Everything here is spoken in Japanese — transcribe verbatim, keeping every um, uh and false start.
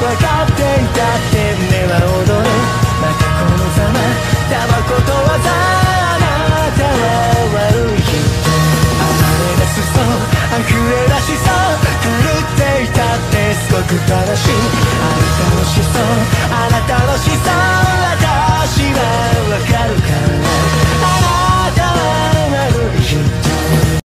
分かっていたって目は踊るまたこのざまタバコとわざあなたは悪い人暴れ出すそう溢れ出しそう狂っていたってすごく正しいあなたの思想あなた